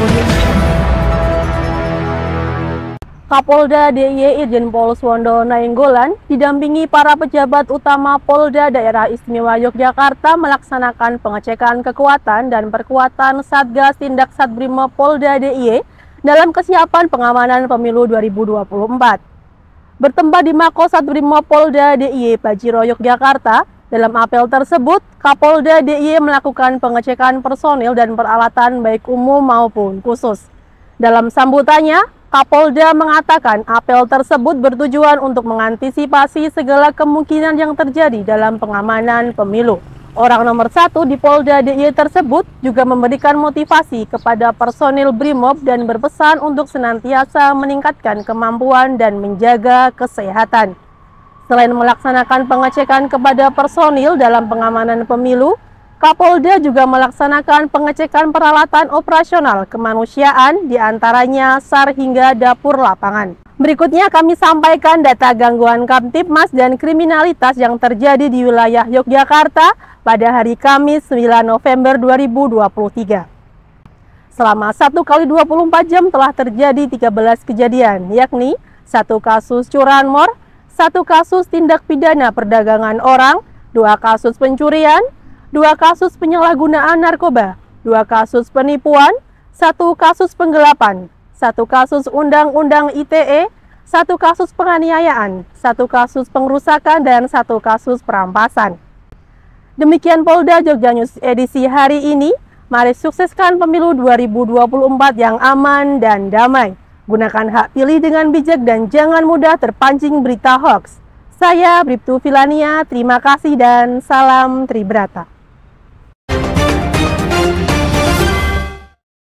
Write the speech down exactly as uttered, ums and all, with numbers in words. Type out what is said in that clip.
Kapolda D I Y Irjen Pol Suwondo Nainggolan didampingi para pejabat utama Polda Daerah Istimewa Yogyakarta melaksanakan pengecekan kekuatan dan perkuatan Satgas Tindak Satbrimob Polda D I Y dalam kesiapan pengamanan pemilu dua ribu dua puluh empat. Bertempat di Mako Satbrimob Polda D I Y Pajero Yogyakarta, dalam apel tersebut Kapolda D I Y melakukan pengecekan personil dan peralatan baik umum maupun khusus. Dalam sambutannya, Kapolda mengatakan apel tersebut bertujuan untuk mengantisipasi segala kemungkinan yang terjadi dalam pengamanan pemilu. Orang nomor satu di Polda D I Y tersebut juga memberikan motivasi kepada personil Brimob dan berpesan untuk senantiasa meningkatkan kemampuan dan menjaga kesehatan. Selain melaksanakan pengecekan kepada personil dalam pengamanan pemilu, Kapolda juga melaksanakan pengecekan peralatan operasional kemanusiaan, diantaranya SAR hingga dapur lapangan. Berikutnya kami sampaikan data gangguan Kamtibmas dan kriminalitas yang terjadi di wilayah Yogyakarta pada hari Kamis sembilan November dua ribu dua puluh tiga. Selama satu kali dua puluh empat jam telah terjadi tiga belas kejadian, yakni satu kasus curanmor, satu kasus tindak pidana perdagangan orang, dua kasus pencurian, dua kasus penyalahgunaan narkoba, dua kasus penipuan, satu kasus penggelapan, satu kasus undang-undang I T E, satu kasus penganiayaan, satu kasus pengrusakan, dan satu kasus perampasan. Demikian Polda Jogja News edisi hari ini. Mari sukseskan pemilu dua ribu dua puluh empat yang aman dan damai. Gunakan hak pilih dengan bijak dan jangan mudah terpancing berita hoax. Saya Bribtu Filania, terima kasih dan salam Tribrata.